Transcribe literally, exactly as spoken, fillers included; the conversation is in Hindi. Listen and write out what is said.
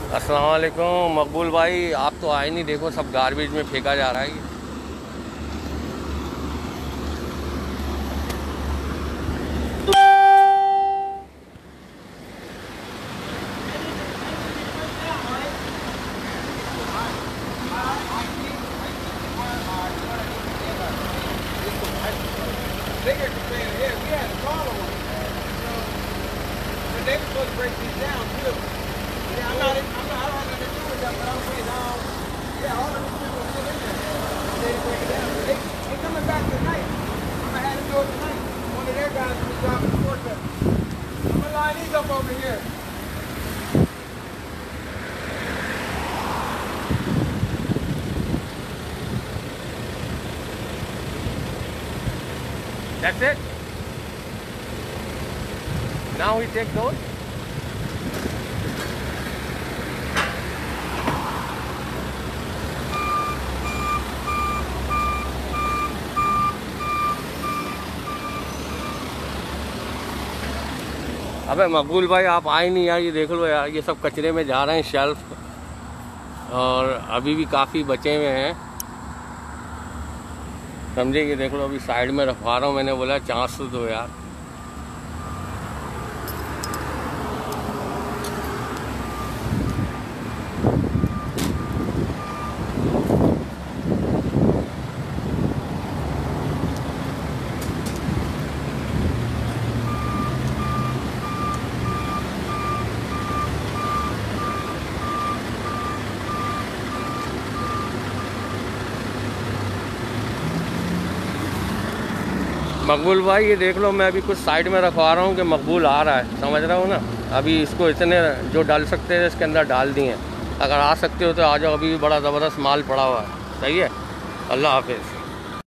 अस्सलाम वालेकुम मकबूल भाई, आप तो आए नहीं। देखो सब गार्बेज में फेंका जा रहा है ये। Bigger container, yeah, we had a smaller one. But they were supposed to break these down too. Yeah, I'm not, I'm not, I don't have nothing to do with that, but I'm saying, um, yeah, all of these people are still in there. They didn't break it down. They, they coming back tonight. I'm gonna have them do it tonight. One of their guys will be dropping the shortcut. I'm gonna line these up over here. That's it. Now we take those. अबे मकबूल भाई, आप आए नहीं यार। ये देख लो यार, ये सब कचरे में जा रहे हैं शेल्फ, और अभी भी काफ़ी बचे हुए हैं, समझे। ये देख लो, अभी साइड में रखवा रहा हूँ। मैंने बोला चांस तो दो यार। मकबूल भाई, ये देख लो, मैं अभी कुछ साइड में रखवा रहा हूँ कि मकबूल आ रहा है, समझ रहा हूँ ना। अभी इसको इतने जो डाल सकते हैं इसके अंदर डाल दिए हैं। अगर आ सकते हो तो आ जाओ, अभी भी बड़ा ज़बरदस्त माल पड़ा हुआ है। सही है। अल्लाह हाफिज़।